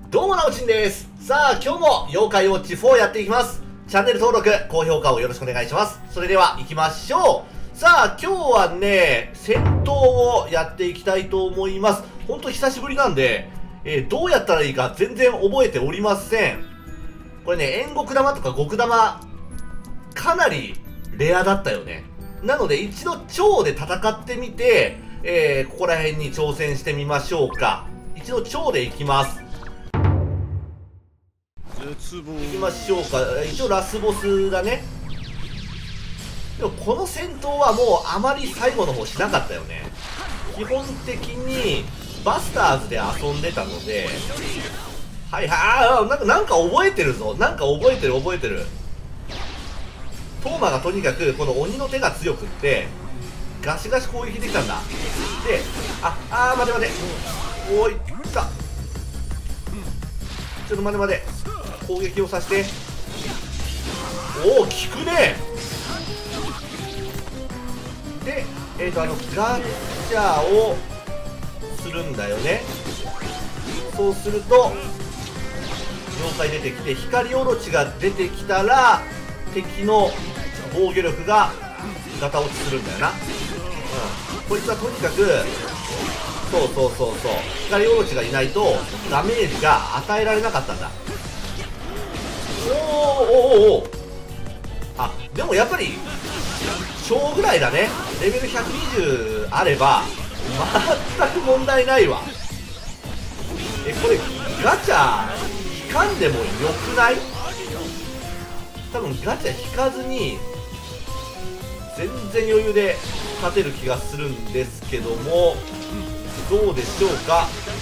どうもなおちんです。さあ今日も妖怪ウォッチ4やっていきます。チャンネル登録、高評価をよろしくお願いします。それでは行きましょう。さあ今日はね、戦闘をやっていきたいと思います。ほんと久しぶりなんで、どうやったらいいか全然覚えておりません。これね、煉獄玉とか極玉、かなりレアだったよね。なので一度超で戦ってみて、ここら辺に挑戦してみましょうか。一度超でいきます。行きましょうか。一応ラスボスだね。でもこの戦闘はもうあまり最後の方しなかったよね。基本的にバスターズで遊んでたので、はいはい、なんか覚えてるぞ。なんか覚えてる。トーマがとにかくこの鬼の手が強くってガシガシ攻撃できたんだ。で、待て。おい来た。ちょっと待て。攻撃をさせて。おお、効くね。で、ガチャをするんだよね。そうすると妖怪出てきて、光オロチが出てきたら敵の防御力がガタ落ちするんだよな。こいつはとにかくそう光オロチがいないとダメージが与えられなかったんだ。おでもやっぱり超ぐらいだね。レベル120あれば全く問題ないわ。これガチャ引かんでもよくない？多分ガチャ引かずに全然余裕で勝てる気がするんですけども、どうでしょうか。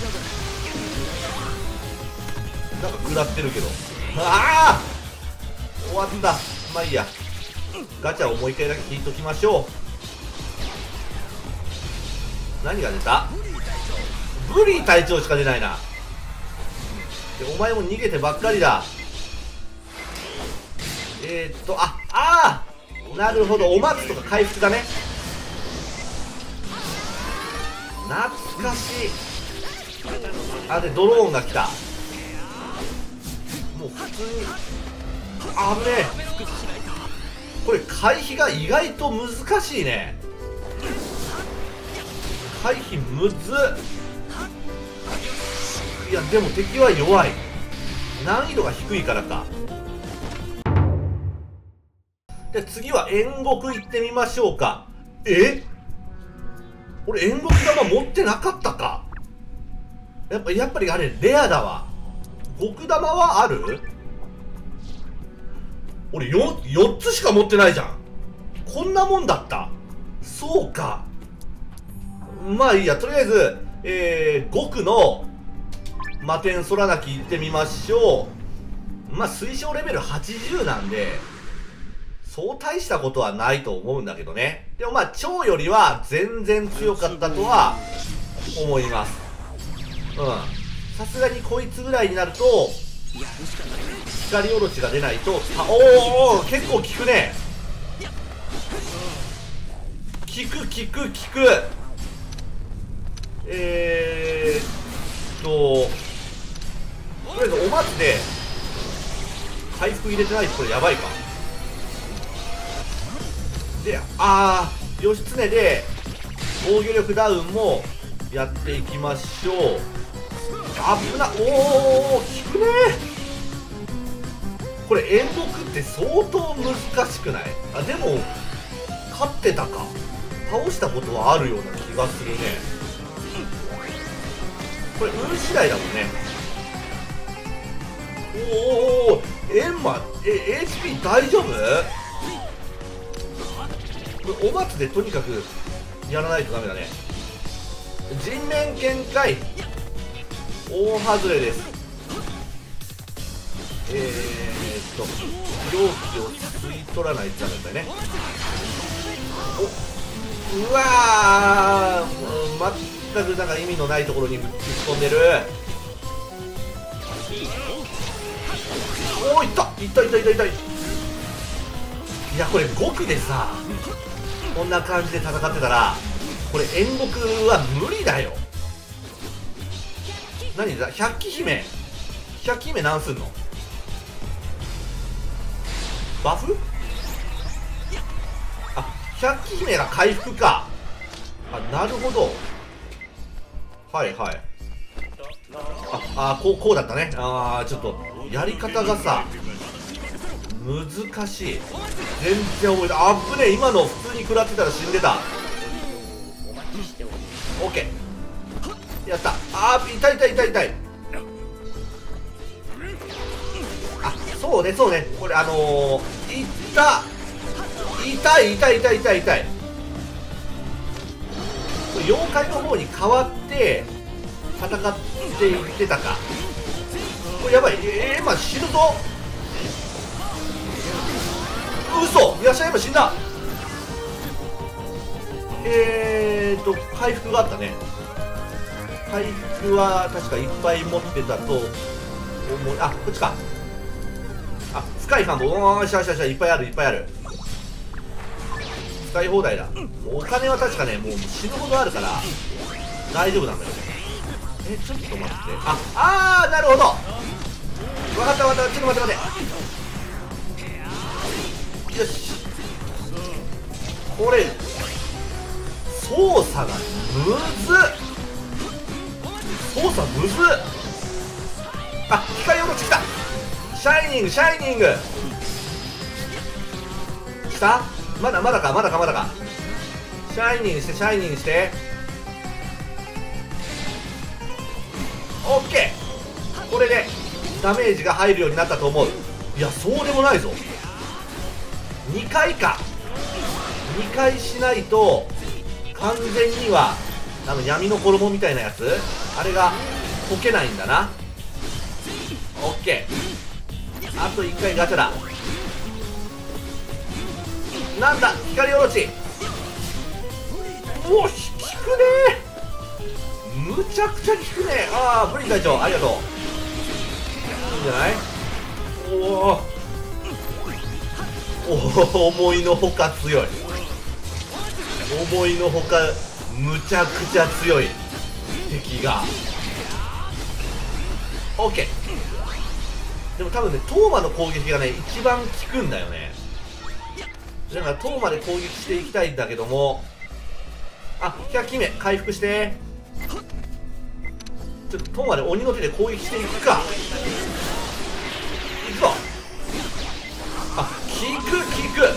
なんか食らってるけど、終わった。まあいいや、ガチャをもう一回だけ引いときましょう。何が出た？ブリー隊長しか出ないな。でお前も逃げてばっかりだ。なるほど、お松とか回復だね。懐かしい。でドローンが来た。もう普通に危ねえ。これ回避が意外と難しいね。回避むずっ。いやでも敵は弱い。難易度が低いからか。で次は煉獄行ってみましょうか。俺煉獄玉持ってなかったか。やっぱりあれレアだわ。極玉はある？俺4つしか持ってないじゃん。こんなもんだった。そうか。まあいいや、とりあえず極の魔天空なき行ってみましょう。推奨レベル80なんでそう大したことはないと思うんだけどね。でも超よりは全然強かったとは思います。さすがにこいつぐらいになると光オロチが出ないと結構効くね。効く。とりあえずお松で回復入れてないとこれやばいか。で義経で防御力ダウンもやっていきましょう。危な。効くね。これ煉獄って相当難しくない？でも勝ってたか。倒したことはあるような気がするね。これ運次第だもんね。エンマHP 大丈夫？これお松でとにかくやらないとダメだね。人面見解大外れです。容器を吸い取らないとダメだね。うわ全くなんか意味のないところに打ち込んでる。いったいやこれ極でさこんな感じで戦ってたらこれ煉獄は無理だよ。何だ百鬼姫 100期目何すんの？バフ？あ、100期目が回復か。あ、なるほど。はいはい。こうだったね。ちょっとやり方がさ難しい。全然覚えてあっぶねえ。今の普通に食らってたら死んでた。オッケー、やった。痛い痛い痛い痛い。そうねそうね、これ痛い痛い痛い痛い痛い。妖怪の方に変わって戦っていってたか。これやばい。今死ぬぞ。嘘。いや、シャイム死んだ。回復があったね。回復は確かいっぱい持ってたと思う。こっちか。使いファンもいっぱいあるいっぱいある。使い放題だ。お金は確かねもう死ぬほどあるから大丈夫なんだよね。ちょっと待って。なるほど。分かった分かった。ちょっと待って待って。よし、これ操作がむずっ。操作むずっ。光おろちきた。シャイニングシャイニングきた。まだかシャイニングしてシャイニングして。オッケー。これでダメージが入るようになったと思う。いや、そうでもないぞ。2回か。2回しないと完全には闇の衣みたいなやつ、あれが解けないんだな。オッケー。あと1回ガチャだ。なんだ、光おろち。おっ、効くねー。むちゃくちゃ効くね。ブリン隊長ありがとう。いいんじゃない。思いのほか強い。思いのほかむちゃくちゃ強い敵が。オッケー。でも多分ね、トーマの攻撃がね一番効くんだよね。だからトーマで攻撃していきたいんだけども。100期目回復して。ちょっとトーマで鬼の手で攻撃していくか。いくぞ。効く。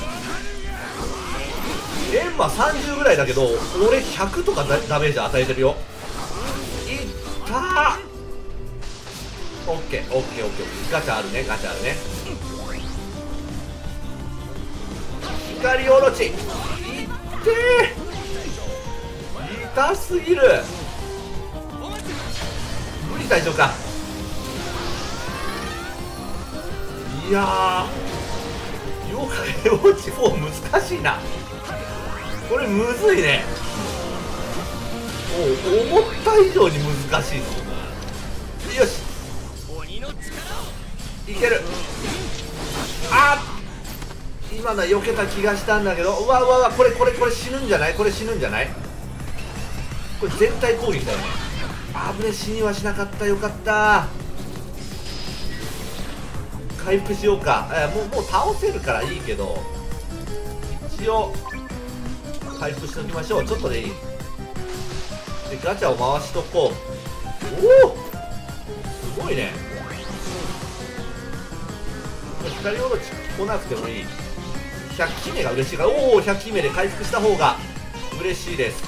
エンマ30ぐらいだけど俺100とかダメージ与えてるよ。いったー。オッケー。ガチャあるね。光おろち。いってー。痛すぎる。無理大丈夫か。いやー、妖怪ウォッチ4難しいな。これむずいね。思った以上に難しいぞ。よし、いける。今のは避けた気がしたんだけど。うわこれ死ぬんじゃない。これ全体攻撃だよね。危ね、死にはしなかった。よかった。回復しようか。もう倒せるからいいけど、一応回復しておきましょう。ちょっとでいい。でガチャを回しとこう。すごいね。光おろち来なくてもいい。100期目が嬉しいから。100期目で回復した方が嬉しいです。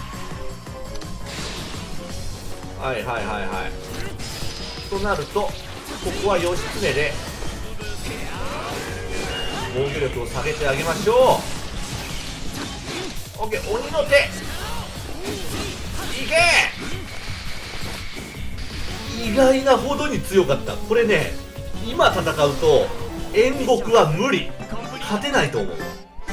はいとなるとここは義経で防御力を下げてあげましょう。オッケー。鬼の手いけ。意外なほどに強かった。これね、今戦うと煉獄は無理。勝てないと思う。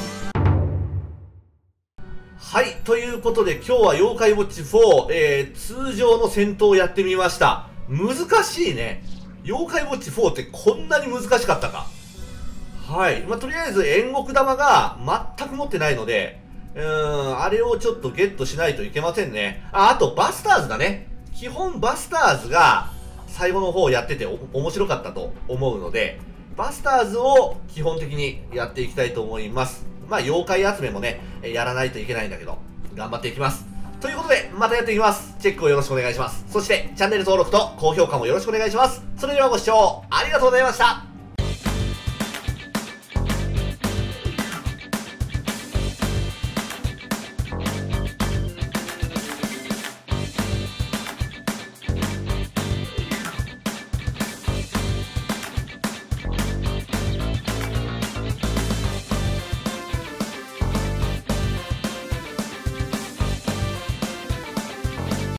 はい、ということで今日は妖怪ウォッチ4、通常の戦闘をやってみました。難しいね。妖怪ウォッチ4ってこんなに難しかったか。はい。とりあえず煉獄玉が全く持ってないので、あれをちょっとゲットしないといけませんね。あとバスターズだね。基本バスターズが、 最後の方やってて面白かったと思うので、バスターズを基本的にやっていきたいと思います。まあ、妖怪集めもね、やらないといけないんだけど、頑張っていきます。ということで、またやっていきます。チェックをよろしくお願いします。そして、チャンネル登録と高評価もよろしくお願いします。それではご視聴ありがとうございました。